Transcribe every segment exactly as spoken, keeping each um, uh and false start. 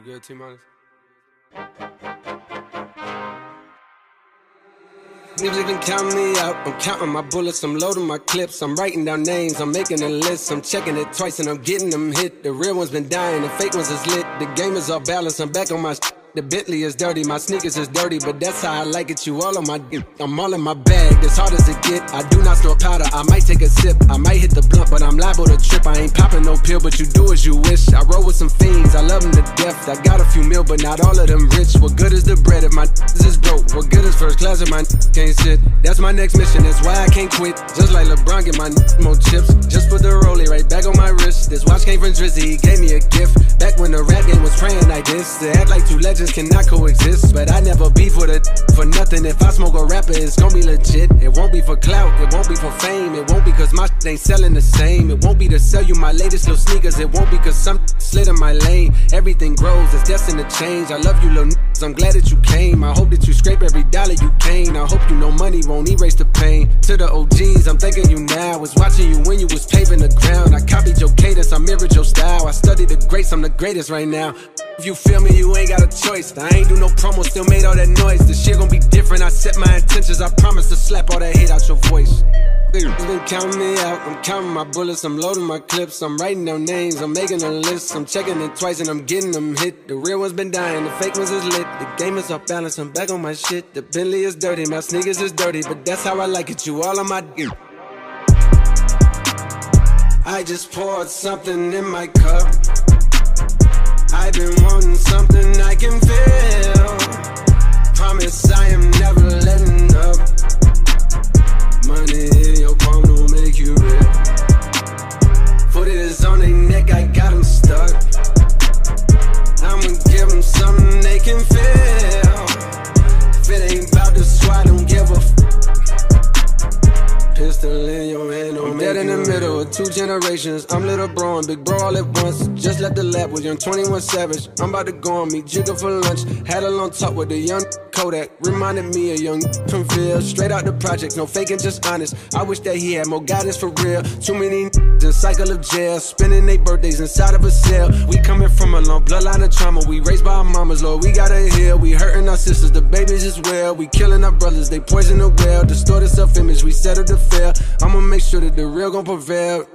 good, T-minus? Niggas been counting me out, I'm counting my bullets, I'm loading my clips, I'm writing down names, I'm making a list, I'm checking it twice and I'm getting them hit. The real ones been dying, the fake ones is lit, the game is off balance, I'm back on my shit. The Bentley is dirty, my sneakers is dirty, but that's how I like it, you all on my dick. I'm all in my bag, as hard as it get, I do not snort powder, I might take a sip, I might hit the blunt, but I'm liable to trip. I ain't popping no pill, but you do as you wish. I roll with some fiends, I love them to death, I got a few mil, but not all of them rich. What good is the bread if my is broke? What good is first class if my can't sit? That's my next mission, that's why I can't quit. Just like LeBron, get my more chips. Just put the rollie right back on my wrist. This watch came from Drizzy, he gave me a gift. Back when the rap game was praying like this. To act like two legends cannot coexist. But I never beef with it for nothing. If I smoke a rapper, it's gonna be legit. It won't be for clout, it won't be for fame. It won't be cause my shit ain't selling the same. It won't be to sell you my latest little sneakers. It won't be cause some slid in my lane. Everything grows, it's destined to change. I love you little niggas, I'm glad that you came. I hope that you scrape every dollar you came. I hope you know money won't erase the pain. To the O Gs, I'm thanking you now. Was watching you when you was paving the ground. I copied your cadence, I mirrored your style. I studied the greats, I'm the greatest right now. If you feel me, you ain't got a choice. I ain't do no promo, still made all that noise. This shit gon' be different, I set my intentions. I promise to slap all that hate out your voice. Niggas been counting me out, I'm counting my bullets, I'm loading my clips, I'm writing down names, I'm making a list, I'm checking it twice and I'm getting them hit. The real ones been dying, the fake ones is lit, the game is off balance, I'm back on my shit. The Bentley is dirty, my sneakers is dirty, but that's how I like it, you all on my dick. I just poured something in my cup, I've been wanting something I can feel. Promise I am never letting up. Money in your palm don't make you real. Foot is on their neck, I got them stuck. I'ma give them something they can feel. If it ain't about the squad, don't give a f. Pistol in your hand, I'm dead in the middle of two generations. I'm little bro and big bro all at once. Just left the lab with young twenty-one Savage. I'm about to go on meet Jigga for lunch. Had a long talk with the young Kodak. Reminded me of young from Phil. Straight out the project, no faking, just honest. I wish that he had more guidance for real. Too many in cycle of jail, spending their birthdays inside of a cell. We coming from a long bloodline of trauma. We raised by our mamas, Lord, we gotta heal. We hurting our sisters, the babies as well. We killing our brothers, they poison the well. Distorted self-image, we settle to fail. I'ma make sure that the real gon' prevail.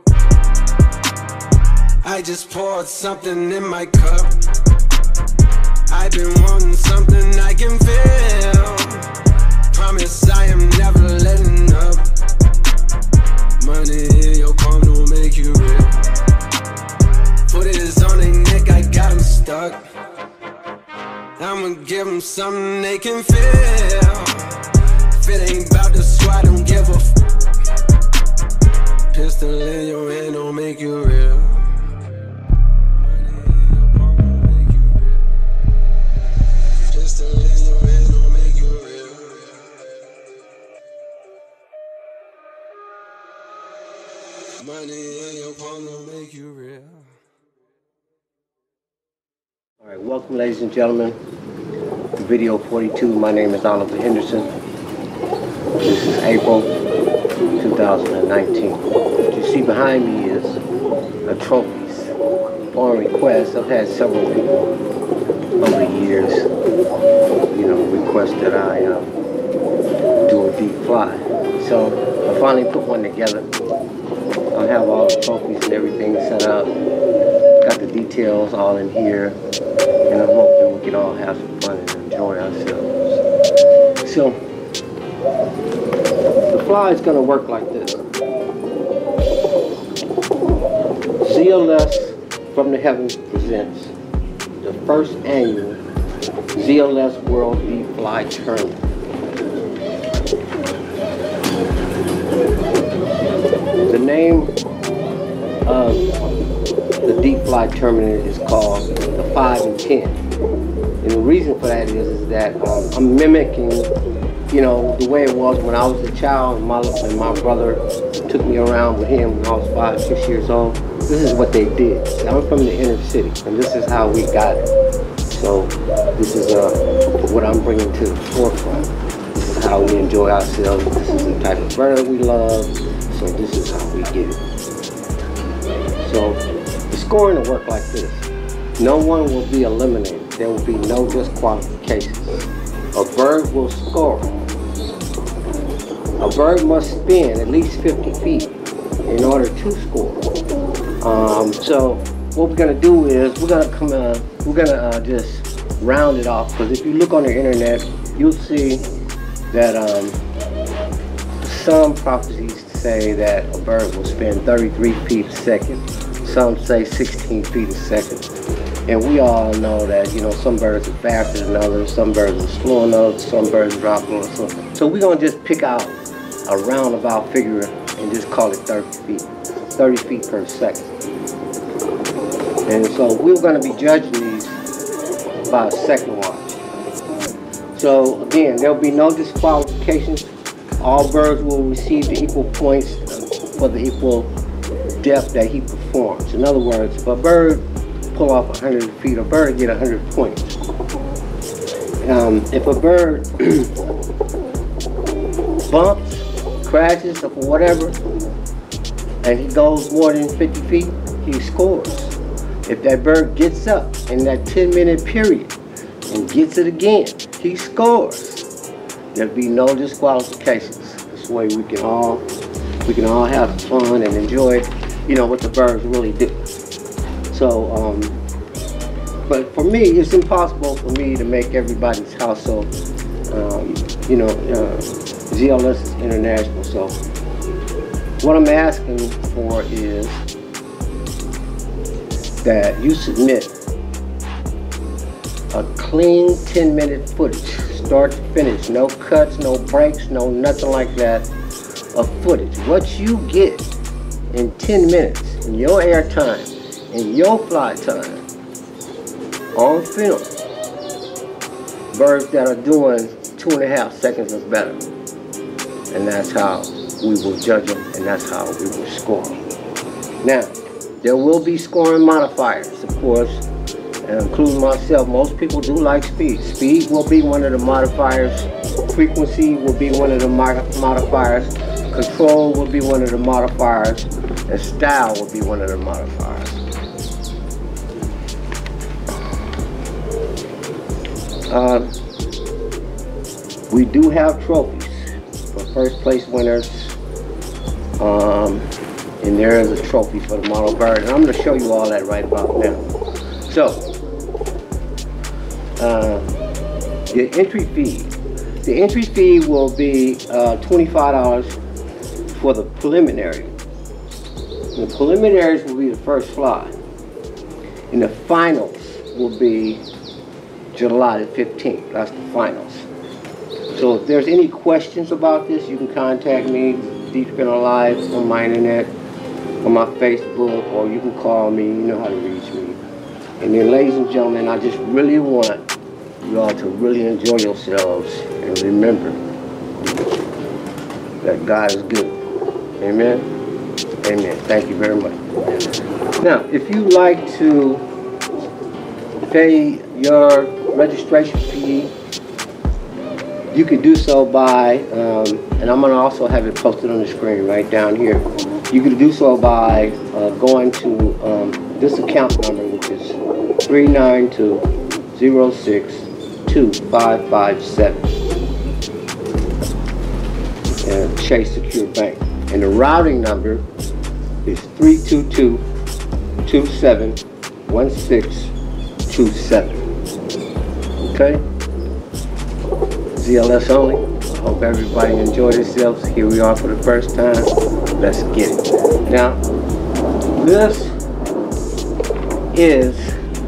I just poured something in my cup, I've been wanting something I can feel. Promise I am never letting up. Money in your palm don't make you real. Foot is on their neck, I got them stuck. I'ma give them something they can feel. If it ain't about the squad, don't give a f. Pistol in your hand don't make you real. Money in your palm don't make you real. All right, welcome, ladies and gentlemen, to video forty-two. My name is Oliver Henderson. This is April two thousand nineteen. What you see behind me is a trophies. On request, I've had several people over the years, you know, request that I um, do a deep fly. So I finally put one together. I have all the trophies and everything set up. Got the details all in here. And I'm hoping we can all have some fun and enjoy ourselves. So, the fly is going to work like this. Z L S from the Heavens presents the first annual Z L S World Deep Fly Tournament. The name of the deep fly tournament is called the five and ten. And the reason for that is, is that um, I'm mimicking, you know, the way it was when I was a child and my, and my brother took me around with him when I was five, six years old. This is what they did. I'm from the inner city, and this is how we got it. So this is uh, what I'm bringing to the forefront. This is how we enjoy ourselves. This is the type of bird we love. So this is how we get it. So the scoring will work like this. No one will be eliminated. There will be no disqualifications. A bird will score. A bird must spin at least fifty feet in order to score. Um, so what we're gonna do is we're gonna come. Uh, we're gonna uh, just round it off, because if you look on the internet, you'll see that um, some prophecies say that a bird will spin thirty-three feet a second. Some say sixteen feet a second. And we all know that, you know, some birds are faster than others, some birds are slower than others, some birds drop lower. So, so we're gonna just pick out a roundabout figure and just call it thirty feet, thirty feet per second. And so we're gonna be judging these by a second watch. So again, there'll be no disqualifications. All birds will receive the equal points for the equal depth that he performs. In other words, if a bird pull off one hundred feet, a bird get one hundred points. Um, if a bird bumps, crashes, or whatever, and he goes more than fifty feet, he scores. If that bird gets up in that ten minute period and gets it again, he scores. There'll be no disqualifications. This way we can all we can all have fun and enjoy, you know, what the birds really do. So, um, but for me, it's impossible for me to make everybody's household, um, you know, uh, Z L S is international. So what I'm asking for is that you submit a clean ten minute footage, start to finish, no cuts, no breaks, no nothing like that, of footage. What you get in ten minutes, in your air time, in your fly time, on film, birds that are doing two and a half seconds or better. And that's how we will judge them, and that's how we will score. Now, there will be scoring modifiers, of course, and including myself. Most people do like speed. Speed will be one of the modifiers. Frequency will be one of the modifiers. Control will be one of the modifiers. And style will be one of the modifiers. Uh, we do have trophies for first place winners. Um, and there is a trophy for the model bird. And I'm going to show you all that right about now. So, uh, the entry fee. The entry fee will be uh, twenty-five dollars for the preliminary. The preliminaries will be the first fly. And the finals will be July the fifteenth. That's the finals. So if there's any questions about this, you can contact me, Deep Spinner Live, on my internet, on my Facebook, or you can call me. You know how to reach me. And then, ladies and gentlemen, I just really want you all to really enjoy yourselves and remember that God is good. Amen? Amen. Thank you very much. Now, if you'd like to pay your registration fee, you could do so by, um, and I'm going to also have it posted on the screen right down here. You can do so by uh, going to um, this account number, which is three nine two, zero six, two five five seven, and Chase Secure Bank. And the routing number is three two two, two seven one six two seven. Okay? Z L S only. I hope everybody enjoyed themselves. Here we are for the first time. Let's get it. Now, this is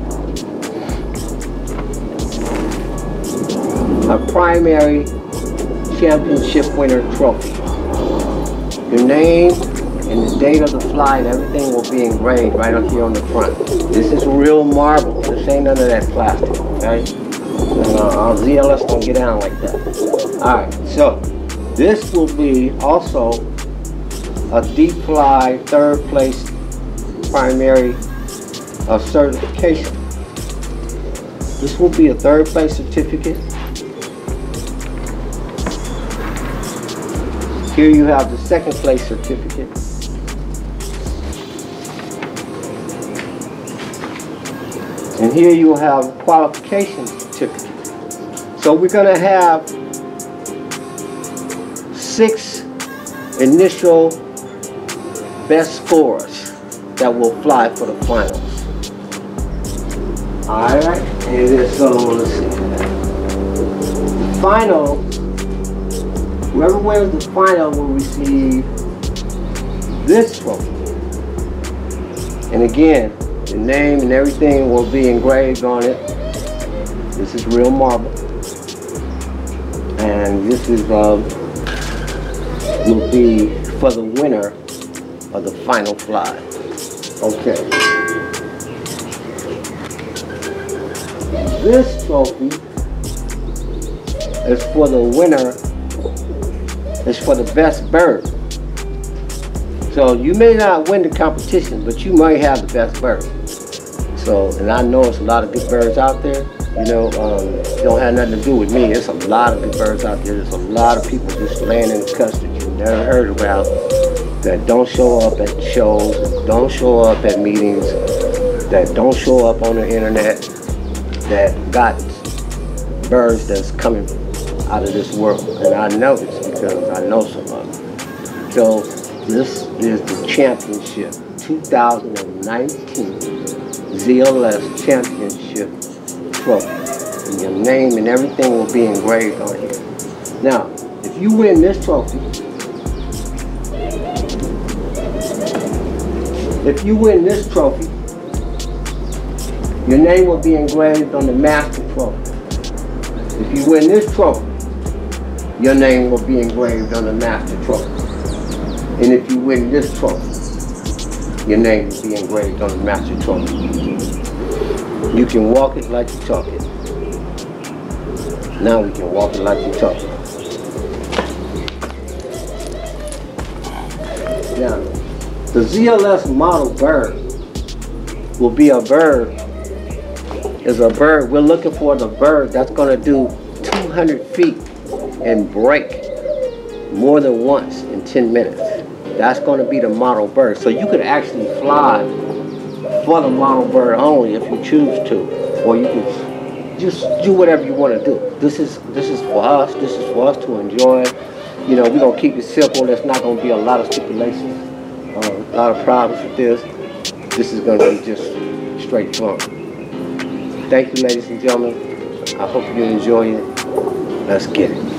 a primary championship winner trophy. Your name and the date of the fly and everything will be engraved right up here on the front. This is real marble. This ain't none of that plastic, okay? And uh, Z L S don't get down like that. Alright, so this will be also a deep fly third place primary uh, certification. This will be a third place certificate. Here you have the second place certificate. And here you will have a qualification certificate. So we're going to have six initial best scores that will fly for the finals. Alright, and so let's see. The final, whoever wins the final will receive this trophy. And again, the name and everything will be engraved on it. This is real marble. And this is um, will be for the winner of the final fly. Okay. This trophy is for the winner, is for the best bird. So you may not win the competition, but you might have the best bird. So, and I know it's a lot of good birds out there. You know, um, it don't have nothing to do with me. There's a lot of good birds out there. There's a lot of people just laying in the cuss that you've never heard about, that don't show up at shows, don't show up at meetings, that don't show up on the internet, that got birds that's coming out of this world. And I know this because I know some of them. So this is the championship, two thousand nineteen Z L S championship trophy. And your name and everything will be engraved on here. Now, if you win this trophy, if you win this trophy, your name will be engraved on the master trophy. If you win this trophy, your name will be engraved on the master trophy. And if you win this trophy, your name will be engraved on the master trophy. You can walk it like you talk it. Now we can walk it like you talk it. Now, the Z L S model bird will be a bird, is a bird, we're looking for the bird that's going to do two hundred feet and break more than once in ten minutes. That's going to be the model bird. So you could actually fly for the model bird only if you choose to, or you can just do whatever you want to do. This is this is for us. This is for us to enjoy. You know, we're gonna keep it simple. There's not gonna be a lot of stipulations, uh, a lot of problems with this. This is gonna be just straight fun. Thank you, ladies and gentlemen. I hope you enjoy it. Let's get it.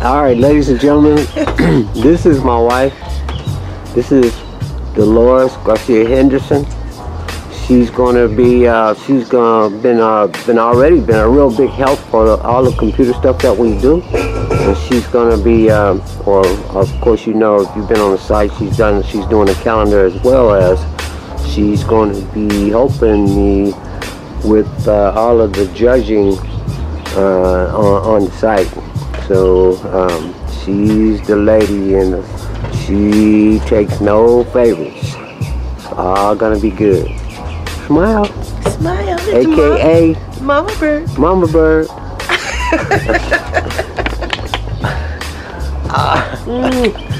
All right, ladies and gentlemen, this is my wife. This is Dolores Garcia Henderson. She's going to be, uh, she's going to been, uh, been already been a real big help for the, all the computer stuff that we do. And she's going to be, um, or of course you know, if you've been on the site, she's done, she's doing a calendar as well as she's going to be helping me with uh, all of the judging uh, on, on the site. So um, she's the lady and she takes no favorites. It's all gonna be good. Smile. Smile. A K A Mama Bird. Mama Bird. uh, mm.